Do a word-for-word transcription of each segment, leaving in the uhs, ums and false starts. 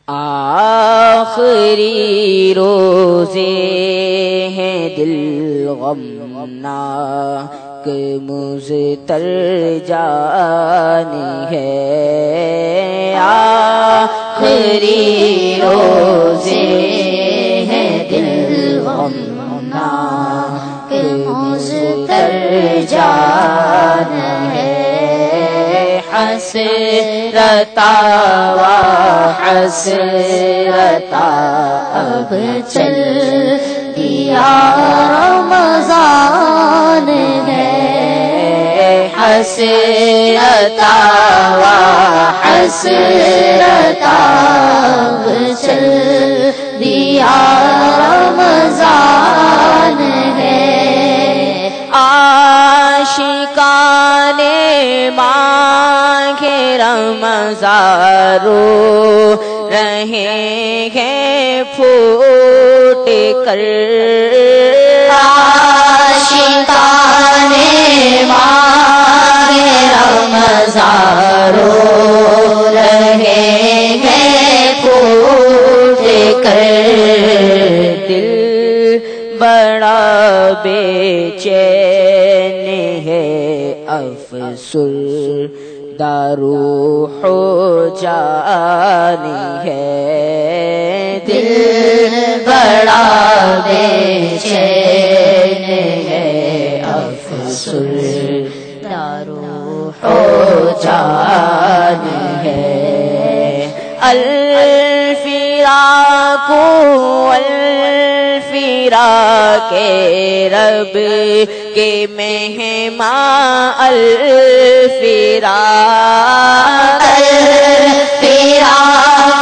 آخری روزے ہیں دل غمناک مضطر جانی ہے، آخری روزے ہیں دل غمناک مضطر جانی ہے، حسرتا و حسرتا اب چل دیا رمضان ہے، حسرتا و حسرتا اب چل دیا رمضان ہے، عاشقان مانگے رمضان رو رہے ہیں پھوٹ کر، عاشقان مانگے رمضان رو رہے ہیں پھوٹ کر، دل بڑا بے چین ہے افسردہ روح و جانی ہے، دل بڑا بے چین ہے افسردہ روح و جانی ہے، الفراق الفراق رب کے مہمان، الفراق الفراق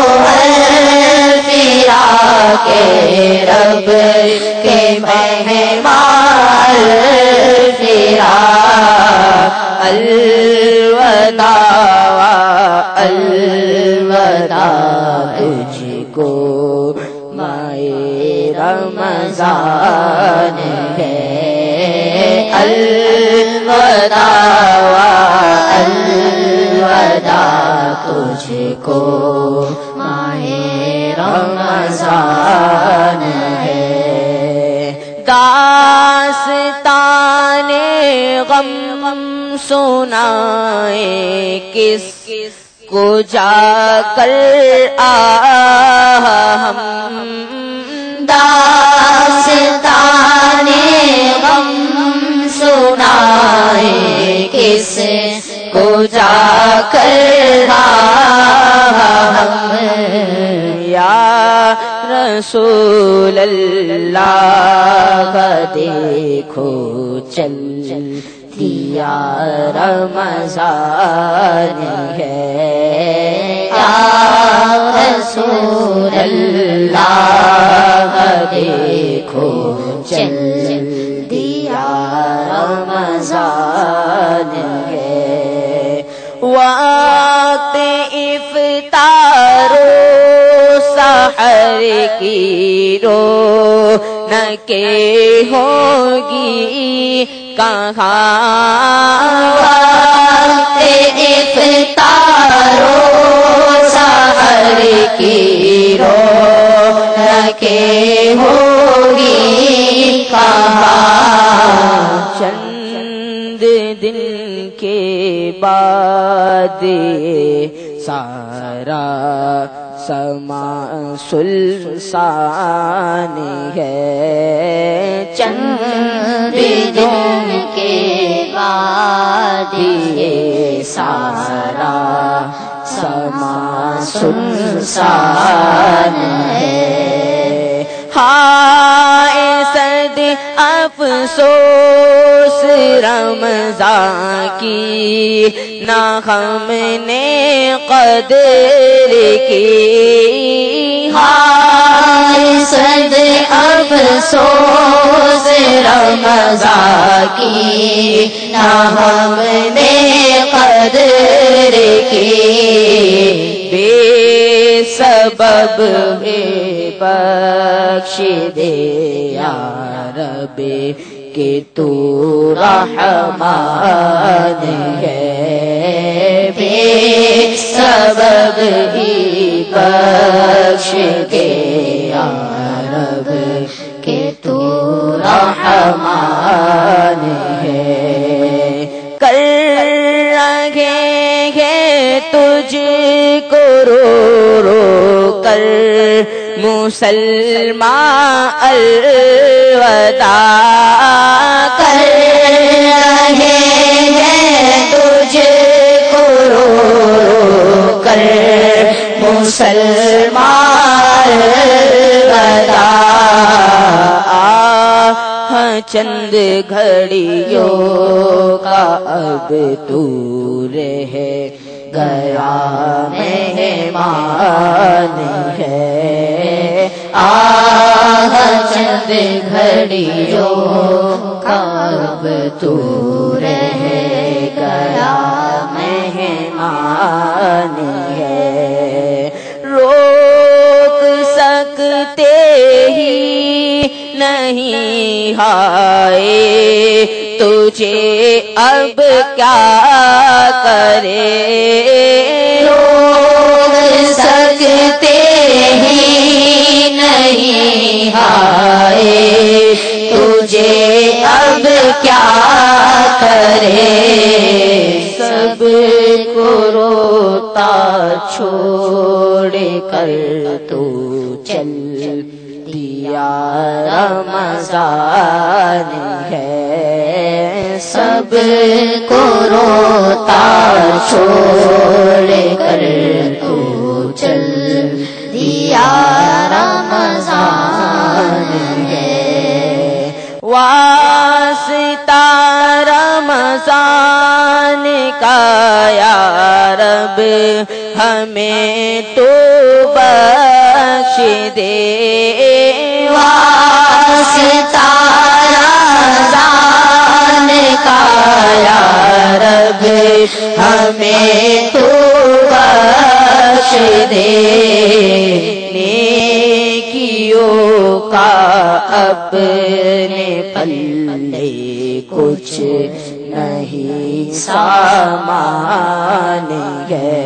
الفراق رب کے مہمان، الفراق الوداع الوداع تجھ کو ماہ رمضان ہے، الوداع الوداع تجھ کو ماہ رمضان ہے، داستان غم سنائے کس کو جا کر ہم، داستان غم سنائے کس کو جا کر ہم، یا رسول اللہ دیکھو چل دیا رمضان ہے، یا رسول اللہ دیکھو چل دیا رمضان ہے، وقت افطار و سحر کی رونقیں ہوگی کہاں، وقت افطار و سحر کی رونقیں ہوگی کہاں، چند دن کے بعد سارا سما سلسان ہے، چند دن کے بعد یہ سارا سما سلسان ہے، ہائے صد افسوس رمضان کی نہ ہم نے قدر کی، ہائے صد افسوس رمضان کی نہ ہم نے قدر کی، بے سبب بے بخش دے یا رب کہ تو رحمان ہے، بے سبب ہی بخش کے یا رب کہ تو رحمان ہے. کر رہے ہیں تجھ کو رو رو کر مسلمان الوداع. کر رہے ہیں تجھ کو رو رو کر مسلمان الوداع. چند گھڑیوں کا اب تو رہ گیا مہمان ہے. آہ چند گھڑیوں کا اب تو رہ گیا مہمان ہے. روک سکتے ہی نہیں ہائے تجھے اب کیا کرے. روک سکتے ہی نہیں ہائے تجھے اب کیا کرے. سب کو روتا چھوڑ کر تو چل دیا رمضان ہے. سب کو روتا چھوڑ کر تو چل دیا رمضان ہے. واسطہ رمضان کا یا رب ہمیں تو بخش دے. واسطہ رمضان کا یا رب ہمیں تو بخش دے. نیکیوں کا اپنے پلے کچھ نہیں سامان ہے.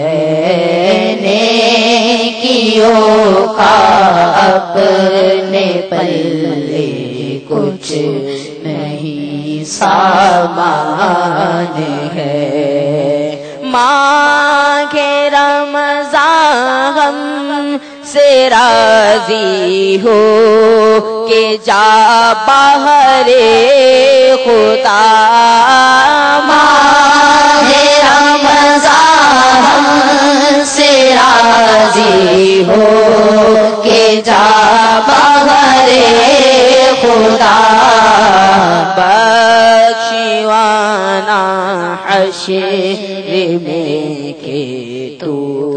نیکیوں کا اپنے پلے کچھ نہیں سامان ہے. مانگے رمضان ہم سے راضی ہو کہ جا بہر خدا. مانگے رمضان ہم سے راضی ہو کہ جا بہر خدا. بخشوانا حشر میں کہ تو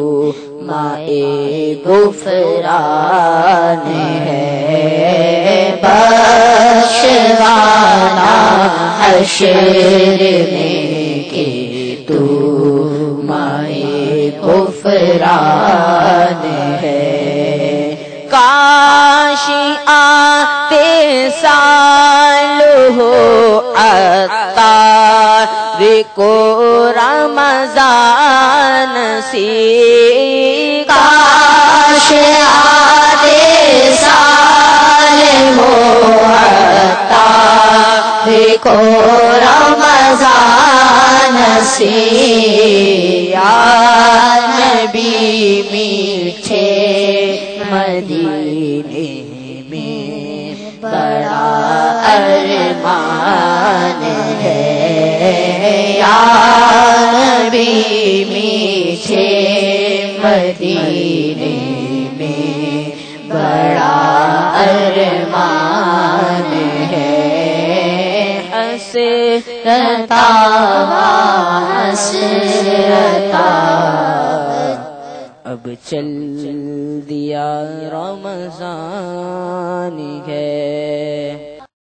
مائے غفران ہے. بخشوانا حشر میں کہ تو مائے غفران ہے. کاش آتے سال ہو عطار کو رمضان سی. کاش آتے سال ہو عطار کو رمضان سی. یا نبی میٹھے مدینے میں بڑا ارمان ہے. یا نبی میٹھے مدینے میں بڑا ارمان ہے. حسرتا حسرتا اب چل دیا رمضان ہے.